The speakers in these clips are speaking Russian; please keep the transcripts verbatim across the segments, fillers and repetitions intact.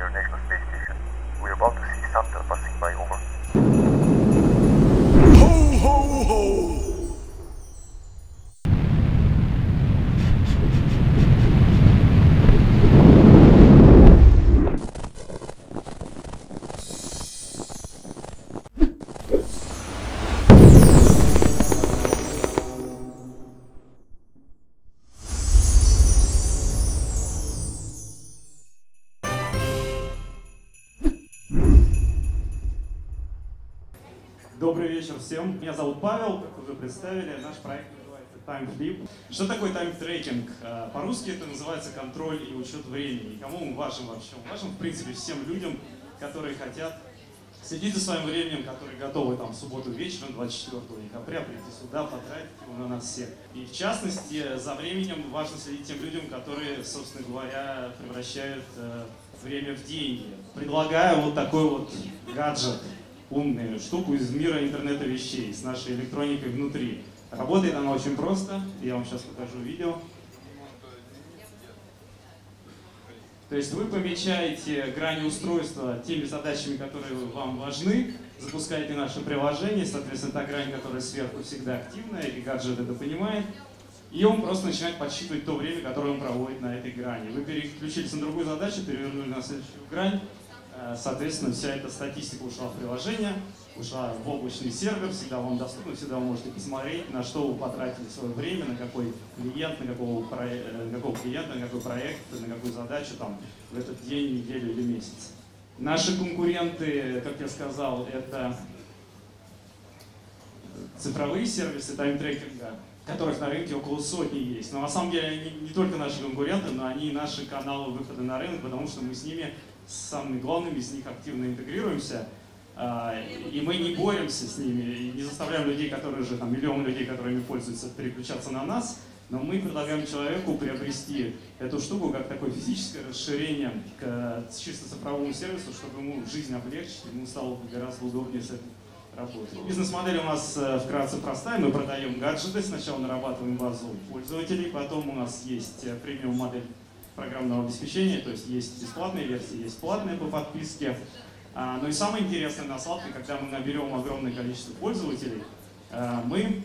International Space Station. We're about to see Santa passing by, over. Ho, ho, ho! Добрый вечер всем. Меня зовут Павел, как уже представили. Наш проект называется TimeFlip. Что такое тайм-трекинг? По-русски это называется контроль и учет времени. И кому мы важен вообще? Мы важен, в принципе, всем людям, которые хотят следить за своим временем, которые готовы там в субботу вечером, двадцать четвёртого декабря, прийти сюда, потратить его на нас всех. И в частности, за временем важно следить тем людям, которые, собственно говоря, превращают время в деньги. Предлагаю вот такой вот гаджет. Умную штуку из мира интернета вещей с нашей электроникой внутри. Работает она очень просто. Я вам сейчас покажу видео. То есть вы помечаете грани устройства теми задачами, которые вам важны, запускаете наше приложение, соответственно, та грань, которая сверху всегда активная, и гаджет это понимает, и он просто начинает подсчитывать то время, которое он проводит на этой грани. Вы переключились на другую задачу, перевернули на следующую грань. Соответственно, вся эта статистика ушла в приложение, ушла в облачный сервер, всегда вам доступно, всегда вы можете посмотреть, на что вы потратили свое время, на какой клиент, на какого, про... на какого клиента, на какой проект, на какую задачу там, в этот день, неделю или месяц. Наши конкуренты, как я сказал, это цифровые сервисы тайм-трекинга, которых на рынке около сотни есть. Но на самом деле они не только наши конкуренты, но они и наши каналы выхода на рынок, потому что мы с ними, с самыми главными из них, активно интегрируемся. И мы не боремся с ними, и не заставляем людей, которые же, там, миллион людей, которыми пользуются, переключаться на нас. Но мы предлагаем человеку приобрести эту штуку как такое физическое расширение к чисто цифровому сервису, чтобы ему жизнь облегчить, ему стало гораздо удобнее с этим работать. Бизнес-модель у нас вкратце простая. Мы продаем гаджеты, сначала нарабатываем базу пользователей, потом у нас есть премиум-модель программного обеспечения, то есть есть бесплатные версии, есть платные по подписке. А, ну и самое интересное на сладкой, когда мы наберем огромное количество пользователей, а, мы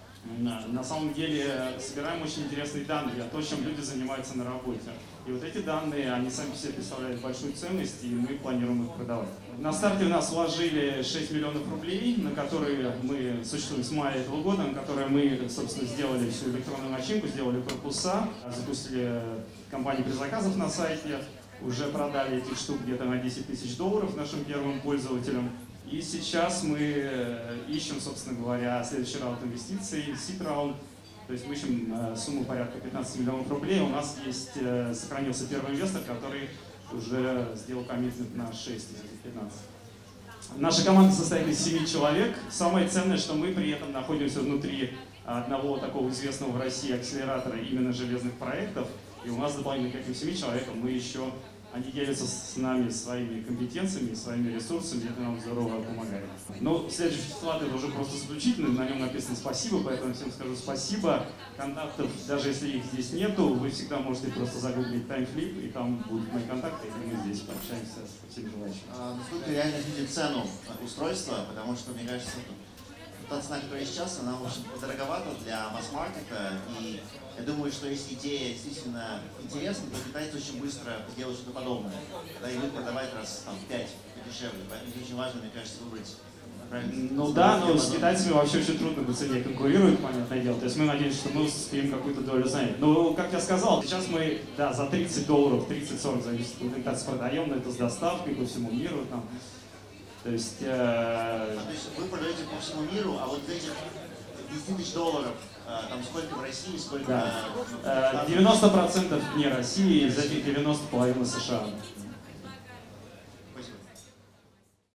на, на самом деле собираем очень интересные данные о том, чем люди занимаются на работе. И вот эти данные, они сами по себе представляют большую ценность, и мы планируем их продавать. На старте у нас вложили шесть миллионов рублей, на которые мы существуем с мая этого года, на которые мы, собственно, сделали всю электронную начинку, сделали корпуса, запустили компанию предзаказов на сайте, уже продали этих штук где-то на десять тысяч долларов нашим первым пользователям. И сейчас мы ищем, собственно говоря, следующий раунд инвестиций, сид раунд. То есть мы ищем сумму порядка пятнадцати миллионов рублей. У нас есть, сохранился первый инвестор, который уже сделал коммитмент на шесть из этих пятнадцати. Наша команда состоит из семи человек. Самое ценное, что мы при этом находимся внутри одного такого известного в России акселератора именно железных проектов. И у нас дополнительно к этим семи человекам мы еще, они делятся с нами своими компетенциями, своими ресурсами, это нам здорово помогает. Но следующий слайд это уже просто заключительный, на нем написано спасибо, поэтому всем скажу спасибо. Контактов, даже если их здесь нету, вы всегда можете просто загуглить TimeFlip, и там будут мои контакты, и мы здесь пообщаемся со всеми желающими. Насколько реально видит цену устройства, потому что, мне кажется, та цена, которая сейчас, она очень дороговата для масс-маркета, и я думаю, что если идея действительно интересна, то китайцы очень быстро сделают что-то подобное, да, и вы продавать раз там в пять дешевле, поэтому это очень важно, мне кажется, выбрать правильно. Ну да, но с китайцами вообще очень трудно по цене конкурируют, понятное дело, то есть мы надеемся, что мы успеем какую-то долю занять. Но, как я сказал, сейчас мы, да, за тридцать долларов, тридцать-сорок, зависит от комплектации, продаем, но это с доставкой по всему миру, там. То есть, э... а, то есть вы продаете по всему миру, а вот этих десять тысяч долларов, там сколько в России, сколько... Да. девяносто процентов не России, из этих девяносто половина США.